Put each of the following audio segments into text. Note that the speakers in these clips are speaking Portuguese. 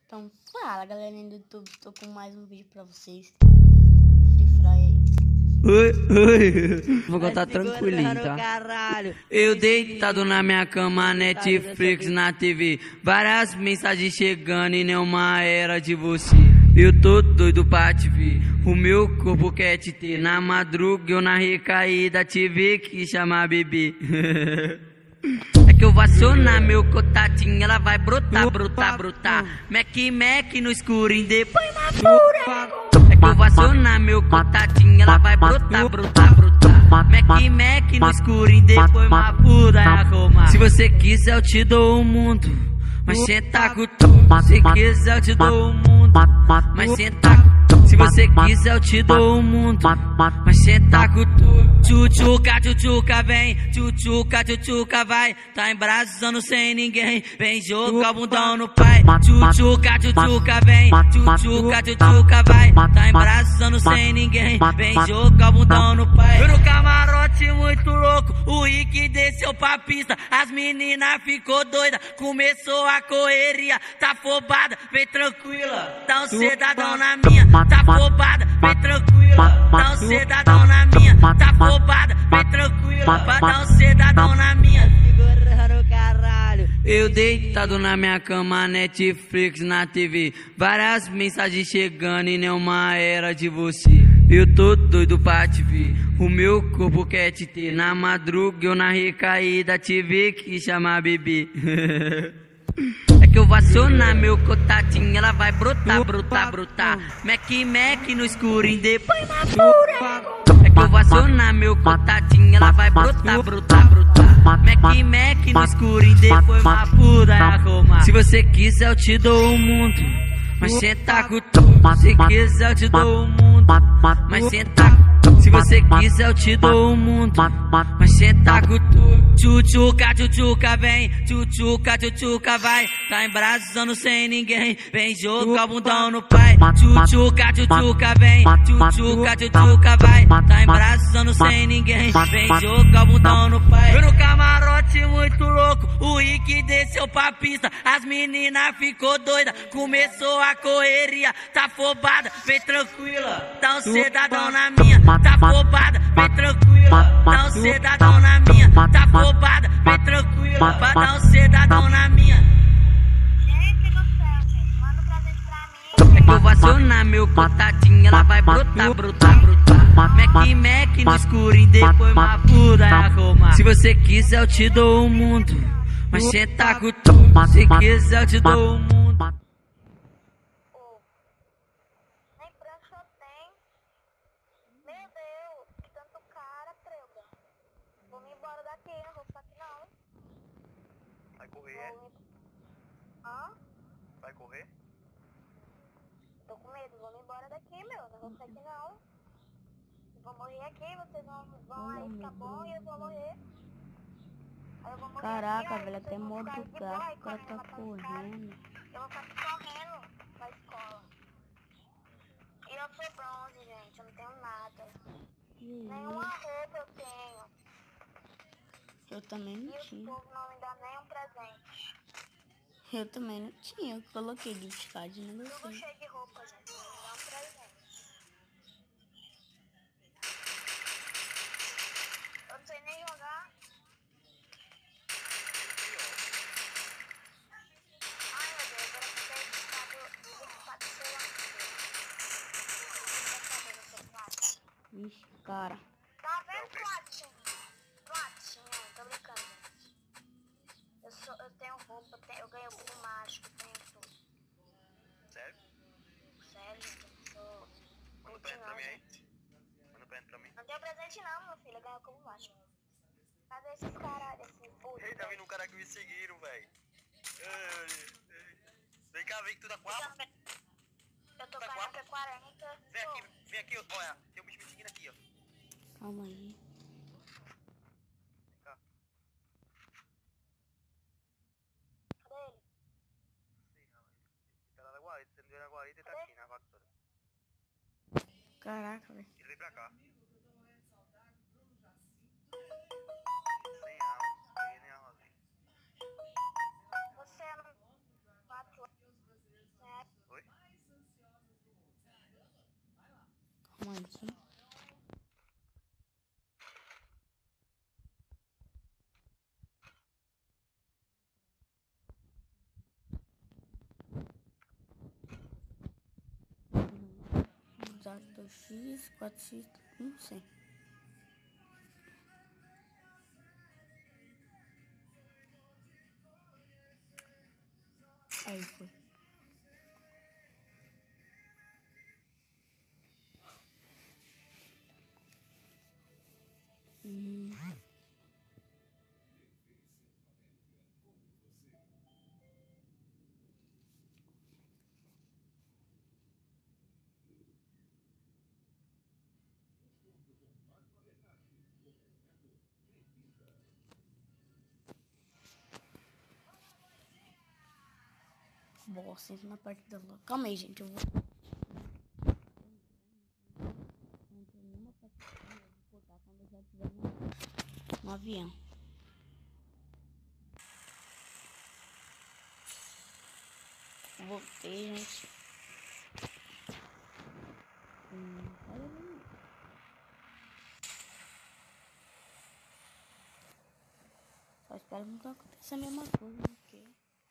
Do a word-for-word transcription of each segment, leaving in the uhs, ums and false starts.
Então fala, galerinha do YouTube, tô com mais um vídeo pra vocês. Free Fire aí. Oi, oi. Vou contar Vai tranquilinho, segurando, tá? caralho. Eu deitado na minha cama, Netflix na T V. Várias mensagens chegando e nenhuma era de você. Eu tô doido pra te ver, o meu corpo quer te ter. Na madruga eu na recaída tive que chamar bebê. É que eu vou acionar meu contatinho, ela vai brotar, brotar, brotar. Mac, Mac no escurinho, depois na pura. É que eu vou acionar meu contatinho, ela vai brotar, brotar, brotar. Mac, Mac no escurinho, depois uma pura arrumar. Se você quiser eu te dou o mundo, mas senta com tudo. Se quiser eu te dou o mundo, mas senta com tudo. Se você quiser eu te dou o mundo, mas senta com tudo. Tchutchuca, tchutchuca, vem, tchutchuca, tchutchuca, vai. Tá embrasando sem ninguém, vem jogar o bundão no pai. Tchutchuca, tchutchuca, vem, tchutchuca, tchutchuca, vai. Tá embrasando sem ninguém, vem jogar o bundão no pai. Eu no camarote muito louco, o Rick desceu pra pista. As meninas ficou doida, começou a correria. Tá afobada, vem tranquila, dá um sedadão na minha. Tá afobada, vem tranquila, dá um sedadão na minha. Tá afobada, vem tranquila, pra dar um sedadão na minha. Segurando, caralho. Eu deitado na minha cama, Netflix na T V. Várias mensagens chegando e nenhuma era de você. Eu tô doido pra te ver, o meu corpo quer te ter. Na madruga eu na recaída tive que chamar bebê. É que eu vou acionar meu contatinho, ela vai brotar, brotar, brotar. Mac, Mac no escurinho, depois na pura. É que eu vou acionar meu contatinho, ela vai brotar, brotar, brotar. Mac, Mac no escurinho, depois uma pura arrumar. Se você quiser eu te dou o mundo, mas senta com tudo. Se quiser eu te dou o mundo, mas senta com tudo. Se você quiser eu te dou o mundo, mas senta com tudo. Tchutchuca, tchutchuca, vem, tchutchuca, tchutchuca, vai. Tá embrasando sem ninguém, vem jogar o bundão no pai. Tchutchuca, tchutchuca, vem, tchutchuca, tchutchuca, vai. Tá embrasando sem ninguém, vem jogar o bundão no pai. Eu no camarote muito louco, o Rick desceu pra pista. As meninas ficou doida, começou a correria. Tá afobada, vem tranquila, dá um sedadão na minha. Tá afobada, vem tranquila, dá um sedadão na minha. Tá afobada, vem tranquila, pra dar um sedadão na minha. Gente do céu, gente, manda um presente pra mim. É que eu vou acionar meu contatinho, ela vai brotar, brotar, brotar. Mac, Mac no escurinho, depois uma pura arrumar. Se você quiser eu te dou o mundo, mas senta com tudo. Se quiser eu te dou o mundo. Ô, nem prancha eu tenho. Meu Deus, que tanto cara, prega. Vou me embora daqui, não vou ficar aqui não. Vai correr, é? Vou me... Hã? Vai correr? Tô com medo, vou me embora daqui, meu, não vou ficar aqui não. Eu vou morrer aqui, vocês vão, vão aí ficar bom e eu vou morrer. Aí eu vou morrer Caraca, aqui, velho, aí até vocês vão morro ficar do de boa gato, aí o cara tá matando os caras. correndo. Eu vou ficar aqui correndo pra escola. E eu sou bronze, gente, eu não tenho nada. Nenhuma roupa eu tenho. Eu também E não o tinha. povo não me dá nenhum presente. Eu também não tinha. Eu coloquei gift card no meu Tudo filho. cheio de roupa, gente, não me dá um presente. Eu não sei nem jogar. Ai, meu Deus, agora eu fiquei equipado do celular. Ixi, cara. Tá vendo, Platinho? Platinho, tô brincando, gente. Eu, sou, eu tenho roupa, eu, tenho, eu ganho cubo mágico, tenho tudo. Sério? Sério, gente, eu sou... Manda um Muito presente pra não, mim aí. gente. Manda um presente pra mim. Não tenho presente não, meu filho, eu ganho cubo mágico. Cadê esses caralho, esse puto? Ei, tá vindo um cara que me seguiram, velho. Vem cá, vem que tu dá quatro. Eu tô Tá com a quatro? A K quarenta. Vem aqui, vem aqui, olha. Tem um bicho me seguindo aqui, ó. Calma aí. Vem cá. Cadê ele? Sei, não. Ele tá lá na guarita. Se ele não vier na guarita, ele tá aqui, na vaca toda. Caraca, velho. Ele vem pra cá. Sem alma. Sem nem alma. Você é no... quatro... né? arrumando aqui. dois x, quatro x, não sei. Aí foi. Hum. Bosta, entra na partida logo. Calma aí, gente, eu vou... Não entrou nenhuma partida, eu vou botar quando eu já estiver no... no avião. Voltei, gente. Hum, olha ali. Só espero que não aconteça a mesma coisa, né? Porque...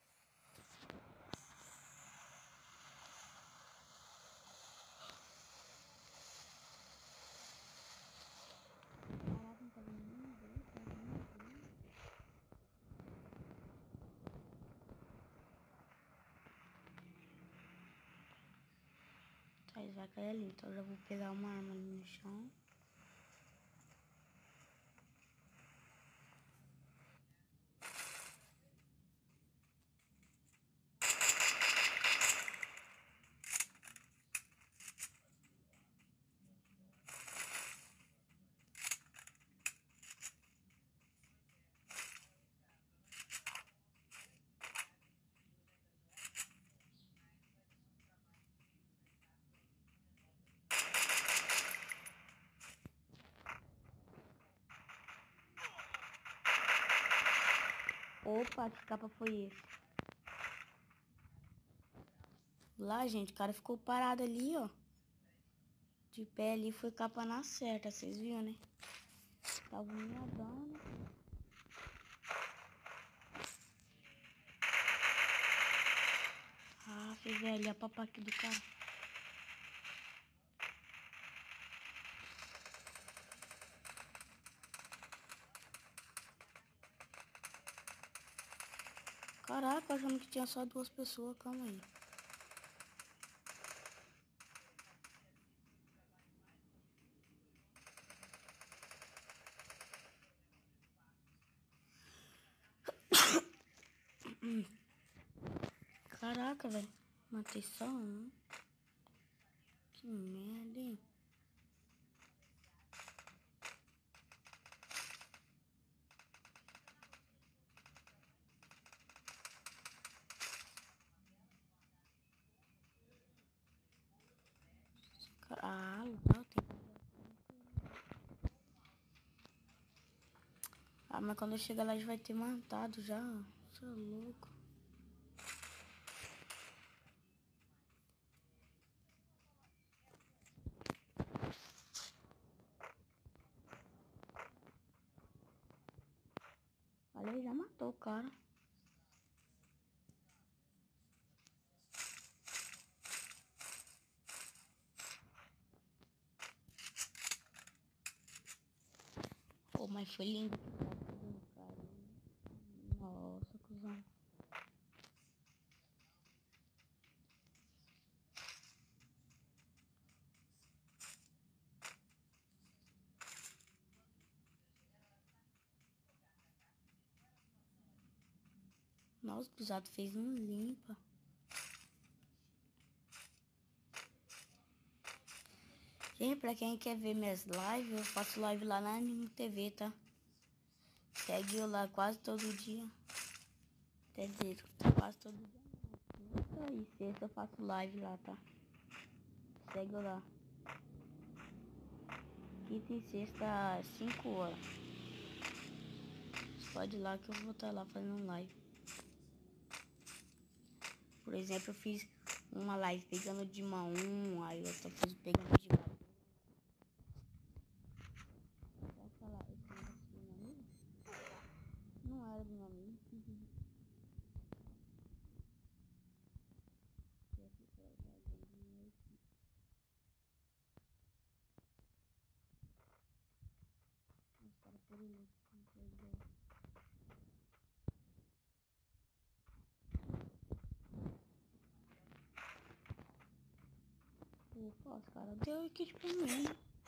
Caraca, não tá vendo ninguém, tá vendo ninguém. Tá, ele vai cair ali, então eu já vou pegar uma arma ali no chão. Opa, que capa foi esse? Lá, gente, o cara ficou parado ali, ó. De pé ali, foi capa na certa, vocês viram, né? Tava me nadando. Ah, fez velho, a papa aqui do cara. Caraca, achando que tinha só duas pessoas, calma aí. Caraca, velho. Matei só um. Que merda, hein? Ah, não, tem que... Ah, mas quando eu chegar lá, a gente vai ter matado já. Você é louco. Olha, já matou o cara. Pô, mas foi lindo que tá fazendo, cara. Nossa, cuzão. Nossa, o cruzado fez um limpa. Gente, pra quem quer ver minhas lives, eu faço live lá na Anime T V, tá? Segue eu lá quase todo dia. Quer dizer, quase todo dia. Quinta e sexta eu faço live lá, tá? Segue eu lá. Quinta e sexta, às cinco horas. Você pode ir lá que eu vou estar lá fazendo live. Por exemplo, eu fiz uma live pegando de mão um, aí eu tô fiz pegando de mão. louco. Opa, os caras deu aqui tipo mim.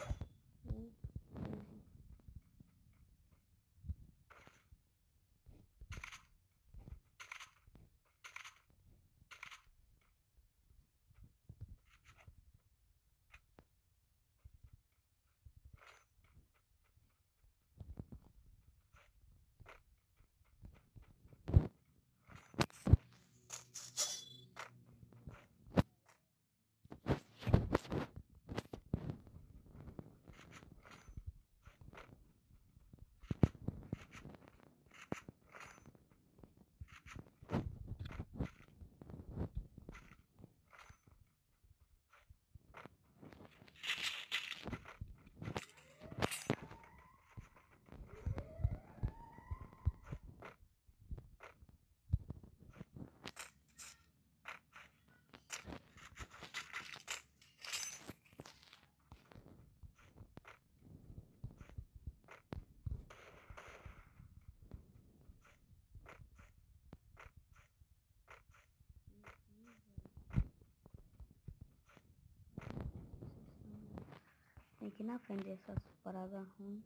Tem aqui na frente dessas paradas ruins.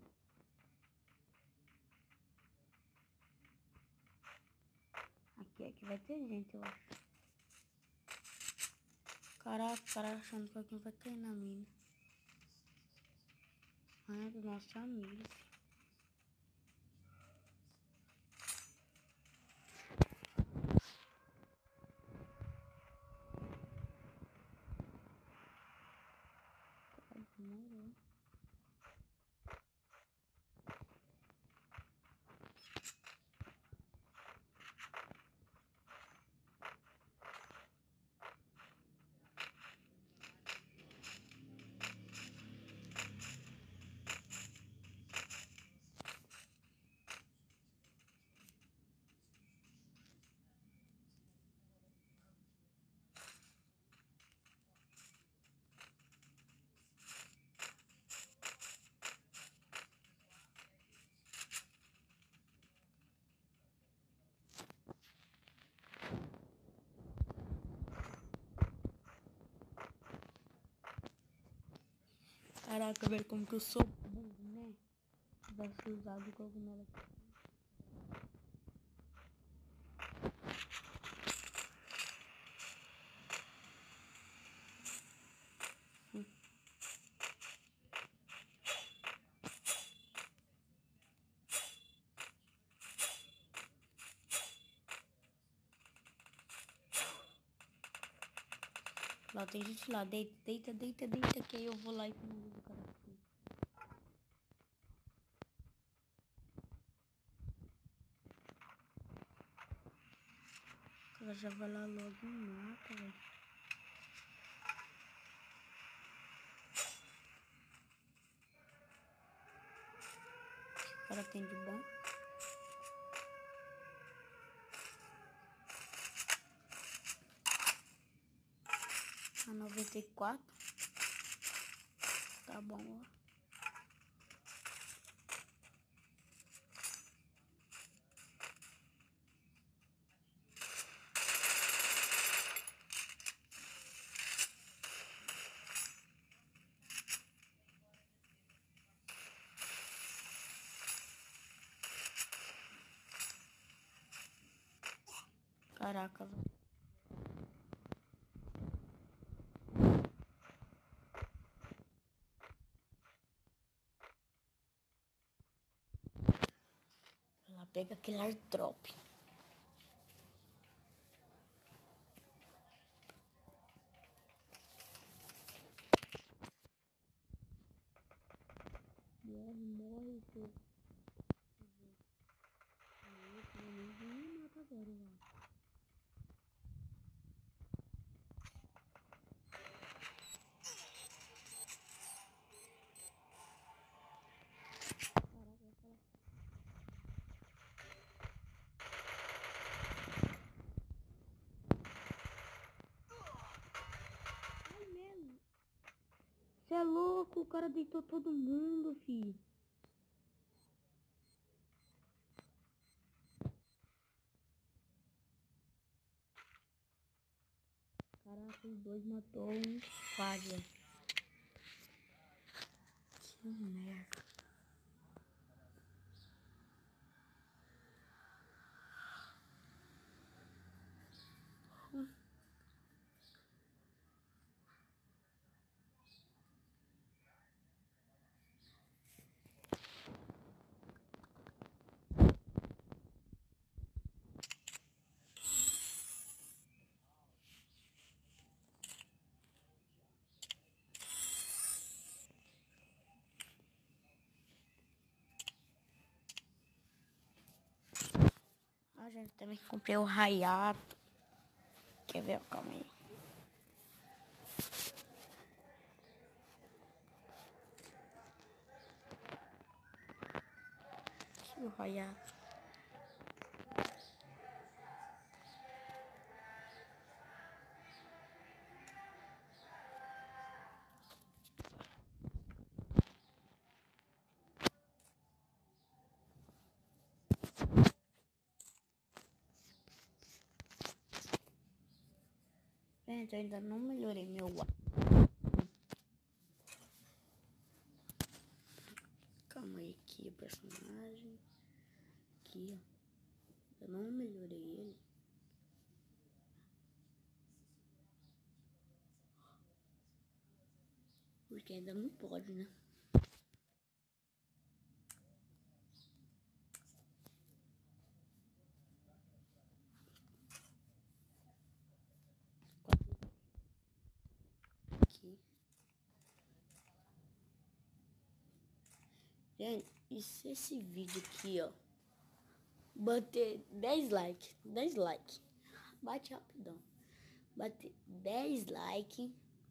Aqui, aqui vai ter gente, eu acho. Caraca, o cara achando que alguém vai cair na mina. Ah, é do nosso amigo. Demorou. Caraca, velho, como que eu sou burro, né? Tivesse usado o cogumelo aqui. Hum. Lá tem gente lá, deita, deita, deita, deita, que aí eu vou lá e finalizo o cara assim. O cara já vai lá logo e mata, velho. O cara tem de bom. A noventa e quatro. Tá bom, ó. Caraca, velho. Ela pega aquele airdrop. Morre, morre, seu. Aí, pelo menos não me mata agora, velho. Caraca, vai falar. Ai, mesmo. Você é louco, o cara deitou todo mundo, filho. os dois matou um quadro. Que merda. Hum. A gente também comprei o Hayato. Quer ver? Calma aí. Aqui o Hayato. Gente, eu ainda não melhorei meu áudio. Calma aí, aqui o personagem. Aqui, ó. Eu não melhorei ele. Porque ainda não pode, né? Aqui. Gente, e se esse vídeo aqui, ó, bater dez likes, dez likes, bate rapidão, bater dez likes,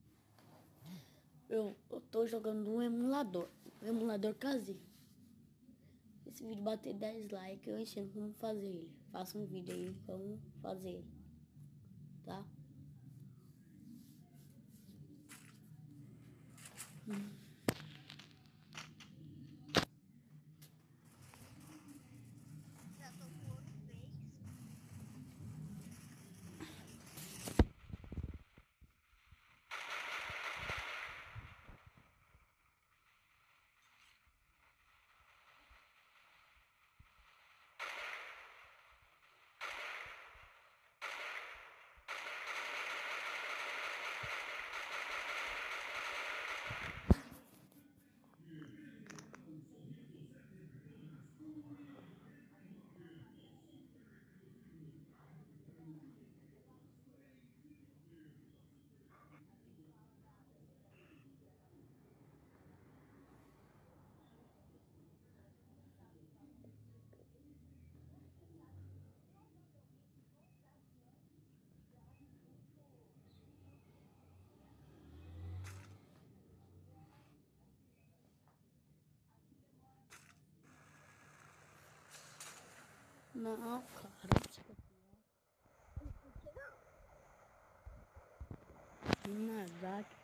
eu, eu tô jogando um emulador, um emulador caseiro. Esse vídeo bater dez likes, eu ensino como fazer ele. Faça um vídeo aí como fazer ele, tá? Hum. Não, cara. Nagasaki.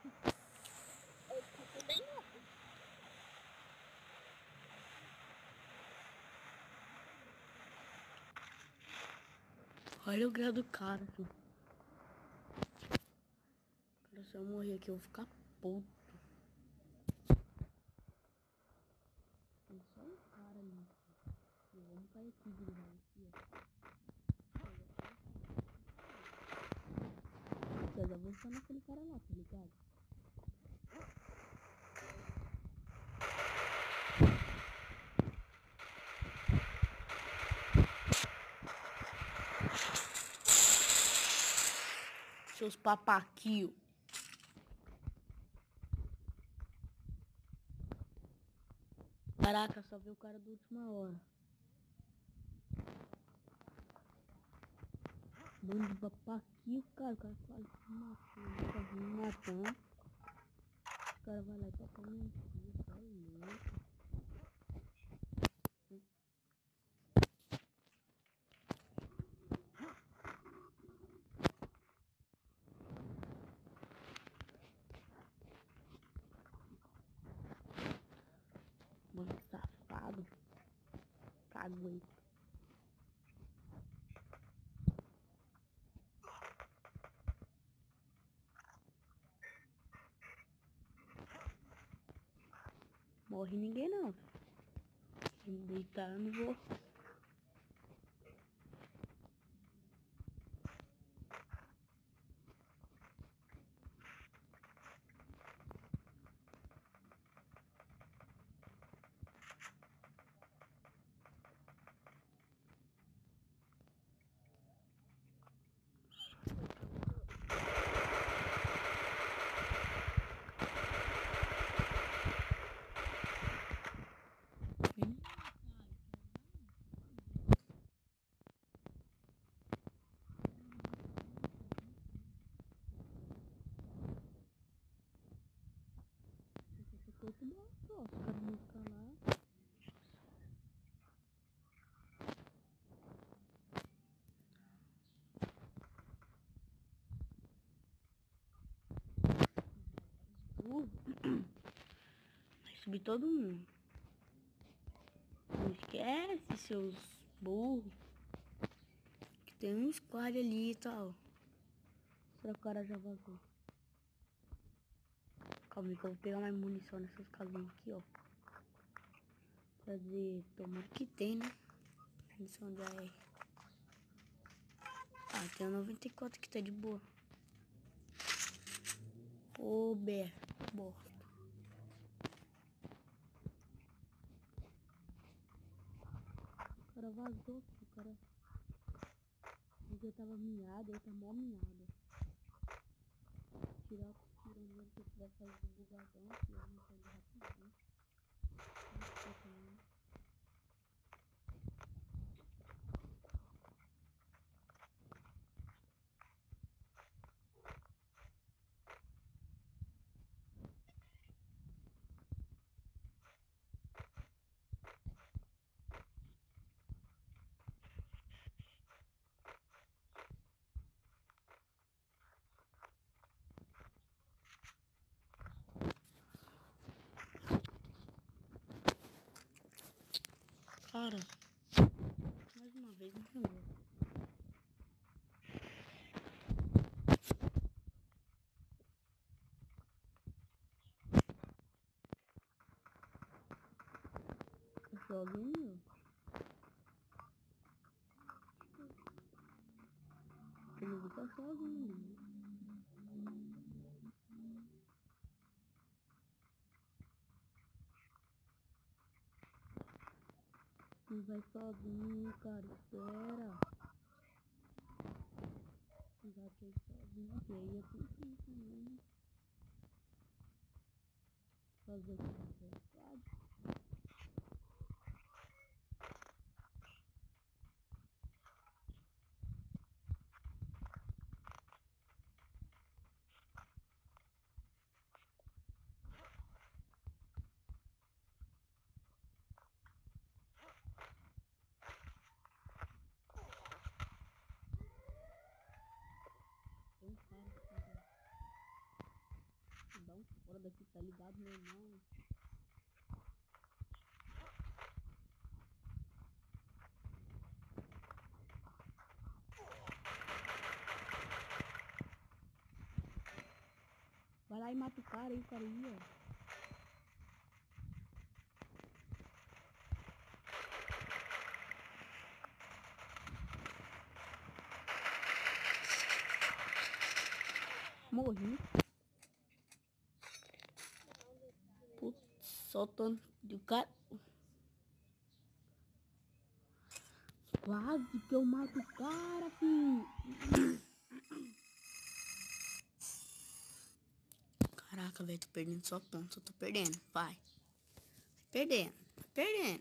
Olha o grau do cara, filho. Cara, se eu morrer aqui, eu vou ficar puto. Tem só um cara ali. E vamos cair aqui, grudar aqui, ó. Eu já vou ficar naquele cara lá, tá ligado? Seus papaquios. Caraca, só vi o cara da última hora. Bando de papaquio, cara. O cara quase me matou. Ele tá me matando. O cara vai lá e toca no meu filho. Tá louco. Mano, safado. Caguei. Morre ninguém não. Se me deitar eu não vou. Outro bloco, ó, os caras vão ficar lá. Uh, vai subir todo mundo. Não esquece, seus burros. Que tem um squad ali e tal. Será que o cara já vazou? Calma aí que eu vou pegar mais munição nessas casinhas aqui, ó. Quer dizer, tomara que tem, né? Munição de A R. Ah, tem a noventa e quatro que tá de boa. Ô, Bé, bosta. O cara vazou aqui, o cara... Ele tava miado, ele tá mó miado. Tirar o tirando ele que eu tiver fazendo bugadão, que eu não entendo rapidinho. Não sei também. Cara, mais uma vez não morreu. Sozinho? Comigo tá sozinho. Não vai sozinho, cara, espera. Já que eu sozinho, que aí eu consigo também. Fazer o que eu quero. Tem um cara que dá um fora daqui, tá ligado, meu irmão? Vai lá e mata o cara aí, cara aí, ó. Morri. Putz, soltando do cara. Quase que eu mato o cara, filho. Caraca, velho, tô perdendo só ponto. Eu tô perdendo, vai. Perdendo, perdendo.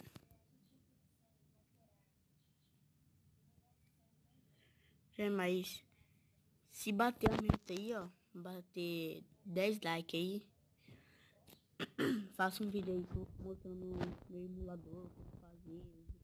É, mas se bater a meta aí, ó, bater dez likes aí, faça um vídeo aí mostrando meu emulador, como fazer.